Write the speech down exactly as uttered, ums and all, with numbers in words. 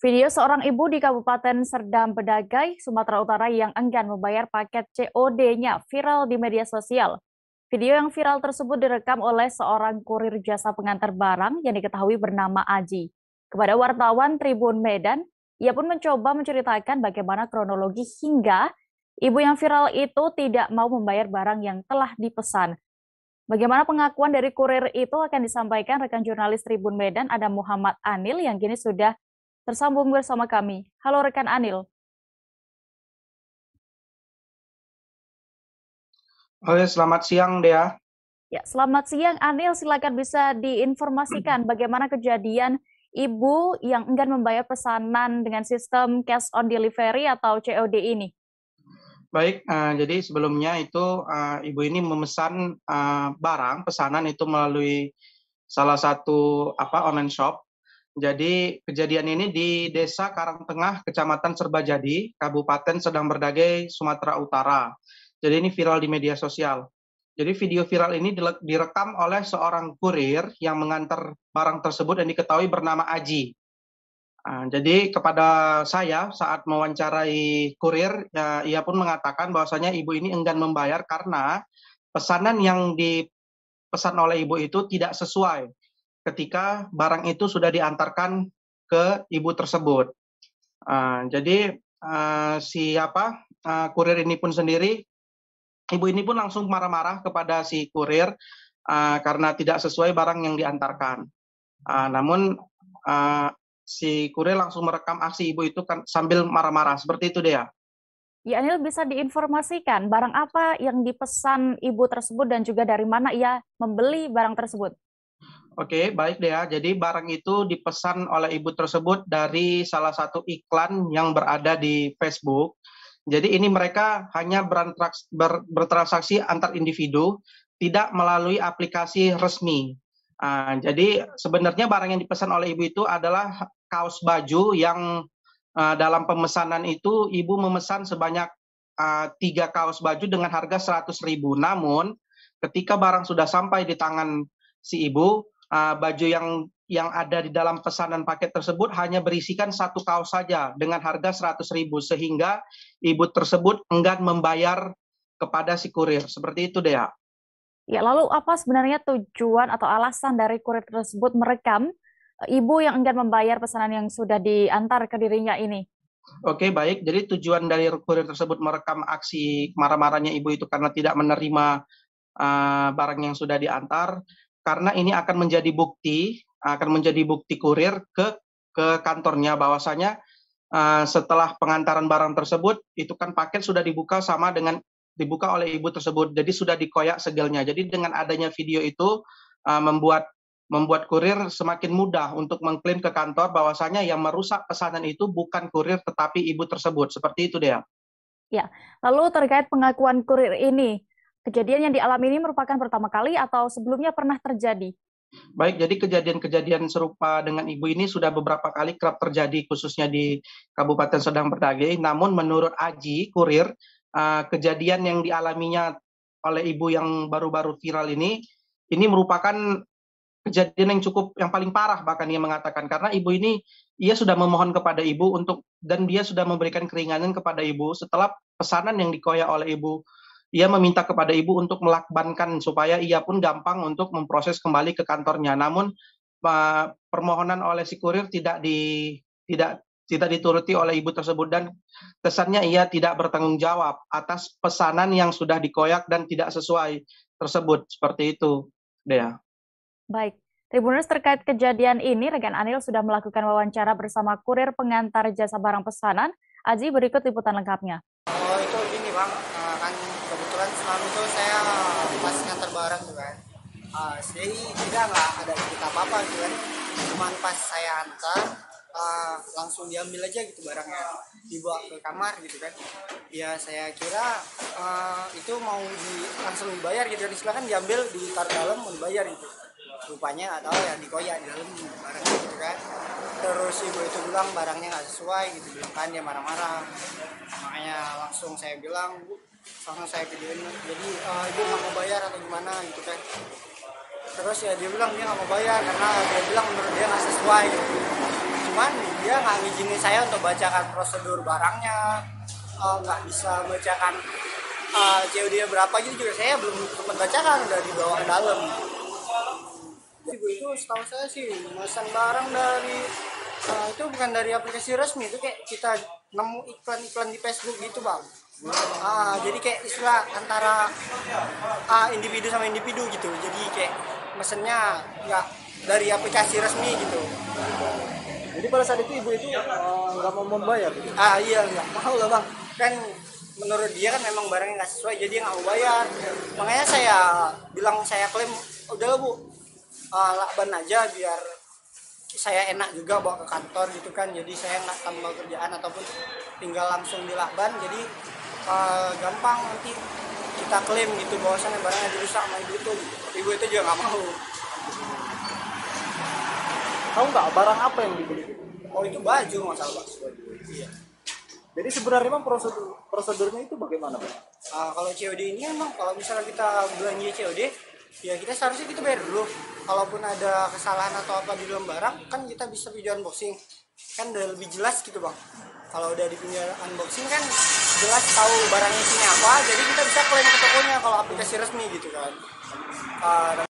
Video seorang ibu di Kabupaten Serdang Bedagai, Sumatera Utara yang enggan membayar paket C O D-nya viral di media sosial. Video yang viral tersebut direkam oleh seorang kurir jasa pengantar barang yang diketahui bernama Aji. Kepada wartawan Tribun Medan, ia pun mencoba menceritakan bagaimana kronologi hingga ibu yang viral itu tidak mau membayar barang yang telah dipesan. Bagaimana pengakuan dari kurir itu akan disampaikan rekan jurnalis Tribun Medan ada Muhammad Anil yang kini sudah tersambung bersama kami. Halo rekan Anil. Halo, selamat siang, Dea. Ya, selamat siang Anil. Silakan bisa diinformasikan bagaimana kejadian ibu yang enggan membayar pesanan dengan sistem cash on delivery atau C O D ini. Baik, uh, jadi sebelumnya itu uh, ibu ini memesan uh, barang pesanan itu melalui salah satu apa online shop. Jadi kejadian ini di Desa Karangtengah, Kecamatan Serbajadi, Kabupaten Serdang Bedagai, Sumatera Utara. Jadi ini viral di media sosial. Jadi video viral ini direkam oleh seorang kurir yang mengantar barang tersebut yang diketahui bernama Aji. Uh, jadi kepada saya saat mewawancarai kurir, ya, ia pun mengatakan bahwasanya ibu ini enggan membayar karena pesanan yang dipesan oleh ibu itu tidak sesuai ketika barang itu sudah diantarkan ke ibu tersebut. Uh, jadi uh, siapa uh, kurir ini pun sendiri, ibu ini pun langsung marah-marah kepada si kurir uh, karena tidak sesuai barang yang diantarkan. Uh, namun uh, si kurir langsung merekam aksi ibu itu kan sambil marah-marah. Seperti itu, Dea. Ya, Anil bisa diinformasikan barang apa yang dipesan ibu tersebut dan juga dari mana ia membeli barang tersebut. Oke, baik Dea. Jadi barang itu dipesan oleh ibu tersebut dari salah satu iklan yang berada di Facebook. Jadi ini mereka hanya berantraks, ber, bertransaksi antar individu, tidak melalui aplikasi resmi. Uh, jadi sebenarnya barang yang dipesan oleh ibu itu adalah kaos baju yang uh, dalam pemesanan itu ibu memesan sebanyak uh, tiga kaos baju dengan harga seratus ribu. Namun ketika barang sudah sampai di tangan si ibu, uh, baju yang yang ada di dalam pesanan paket tersebut hanya berisikan satu kaos saja dengan harga seratus ribu, sehingga ibu tersebut enggan membayar kepada si kurir. Seperti itu, Dea. Ya, lalu apa sebenarnya tujuan atau alasan dari kurir tersebut merekam ibu yang enggan membayar pesanan yang sudah diantar ke dirinya ini? Oke, baik. Jadi tujuan dari kurir tersebut merekam aksi marah-marahnya ibu itu karena tidak menerima uh, barang yang sudah diantar, karena ini akan menjadi bukti, akan menjadi bukti kurir ke ke kantornya bahwasanya uh, setelah pengantaran barang tersebut, itu kan paket sudah dibuka sama dengan dibuka oleh ibu tersebut, jadi sudah dikoyak segelnya. Jadi dengan adanya video itu uh, membuat membuat kurir semakin mudah untuk mengklaim ke kantor bahwasanya yang merusak pesanan itu bukan kurir tetapi ibu tersebut. Seperti itu, Dea. Ya, lalu terkait pengakuan kurir ini, kejadian yang dialami ini merupakan pertama kali atau sebelumnya pernah terjadi? Baik, jadi kejadian-kejadian serupa dengan ibu ini sudah beberapa kali kerap terjadi khususnya di Kabupaten Serdang Bedagai. Namun menurut Aji, kurir, uh, kejadian yang dialaminya oleh ibu yang baru-baru viral ini, ini merupakan kejadian yang cukup yang paling parah, bahkan ia mengatakan, karena ibu ini ia sudah memohon kepada ibu untuk dan dia sudah memberikan keringanan kepada ibu setelah pesanan yang dikoyak oleh ibu. Ia meminta kepada ibu untuk melakbankan supaya ia pun gampang untuk memproses kembali ke kantornya. Namun uh, permohonan oleh si kurir tidak di tidak tidak dituruti oleh ibu tersebut, dan kesannya ia tidak bertanggung jawab atas pesanan yang sudah dikoyak dan tidak sesuai tersebut. Seperti itu, Dea. Baik, Tribuners, terkait kejadian ini, rekan Anil sudah melakukan wawancara bersama kurir pengantar jasa barang pesanan. Aji, berikut liputan lengkapnya. Oh, itu gini bang, uh, kan kebetulan semalam itu saya pas ngantar barang tuh kan, uh, jadi tidak nggak ada cerita apa-apa gitu kan, cuman pas saya antar uh, langsung diambil aja gitu barangnya, dibawa ke kamar gitu kan. Ya saya kira uh, itu mau di, langsung dibayar gitu, silakan diambil, ditaruh dalam mau dibayar gitu. Rupanya atau ya dikoyak di dalam barangnya gitu kan. Terus ibu itu bilang barangnya nggak sesuai gitu, bilang kan, dia marah-marah. Makanya langsung saya bilang, Bu, langsung saya videoin, jadi uh, ibu nggak mau bayar atau gimana gitu kan. Terus ya dia bilang dia nggak mau bayar karena dia bilang menurut dia nggak sesuai gitu. Cuman dia nggak ngizinin saya untuk bacakan prosedur barangnya, uh, nggak bisa bacakan uh, C O D berapa gitu juga saya belum sempat bacakan, udah dibawa ke dalam. Ibu itu setahu saya sih memesan barang dari uh, itu bukan dari aplikasi resmi, itu kayak kita nemu iklan-iklan di Facebook gitu bang. Ah, jadi kayak istilah antara ah, individu sama individu gitu. Jadi kayak mesennya nggak dari aplikasi resmi gitu. Jadi pada saat itu ibu itu eh, nggak mau membayar. Ah iya nggak mau lah bang. Kan menurut dia kan memang barangnya nggak sesuai, jadi dia nggak mau bayar. Makanya saya bilang saya klaim, udahlah bu, ah, lakban aja biar saya enak juga bawa ke kantor gitu kan. Jadi saya nggak tambah kerjaan ataupun tinggal langsung di lakban. Jadi uh, gampang nanti kita klaim gitu bahwasannya barangnya dirusak sama ibu itu. Ibu itu juga nggak mau. Tahu nggak barang apa yang dibeli? Oh itu baju masalah bang. Iya. Jadi sebenarnya memang prosedur prosedurnya itu bagaimana Pak? Uh, kalau C O D ini emang kalau misalnya kita belanja C O D, ya kita seharusnya kita bayar dulu. Kalaupun ada kesalahan atau apa di dalam barang, kan kita bisa video unboxing. Kan udah lebih jelas gitu bang. Kalau udah di video unboxing kan jelas tahu barangnya isinya apa, jadi kita bisa klaim ke tokonya kalau aplikasi resmi gitu kan. Uh,